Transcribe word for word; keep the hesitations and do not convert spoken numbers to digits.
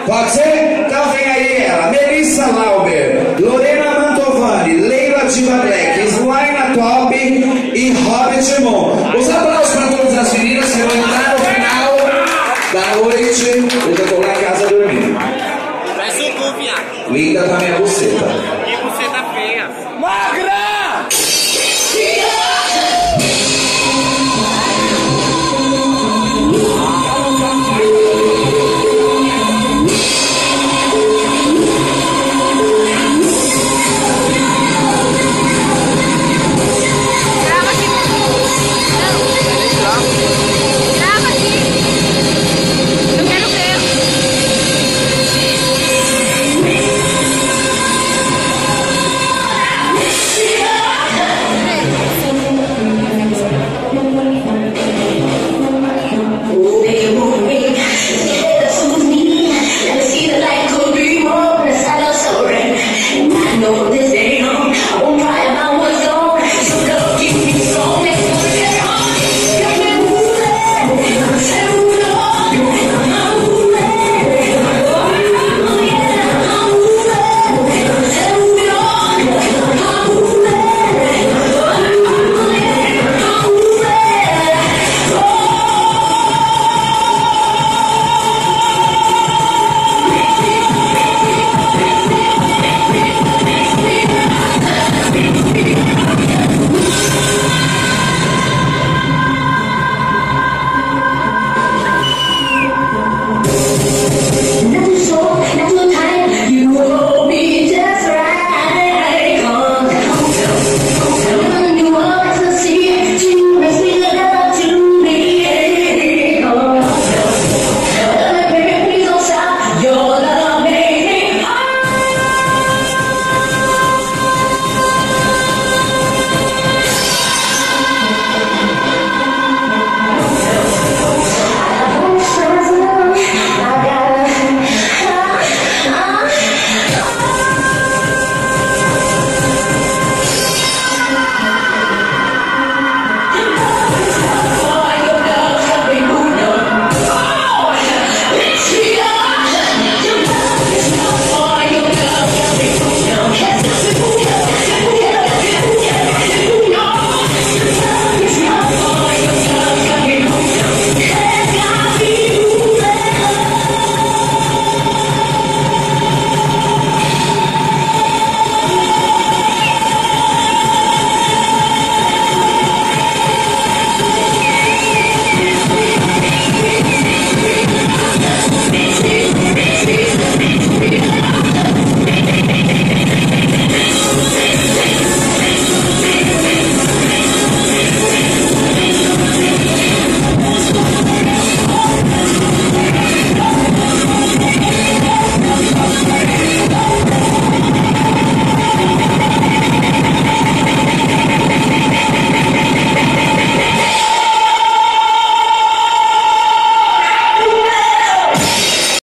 Pode ser? Então vem aí ela, Melissa Lauber, Lorena Mantovani, Leila Diva Black, Slaina Top e Robert Mon. Os aplausos para todas as meninas que vão entrar no final da noite. Eu já tô lá em casa dormindo. Linda pra minha buceta.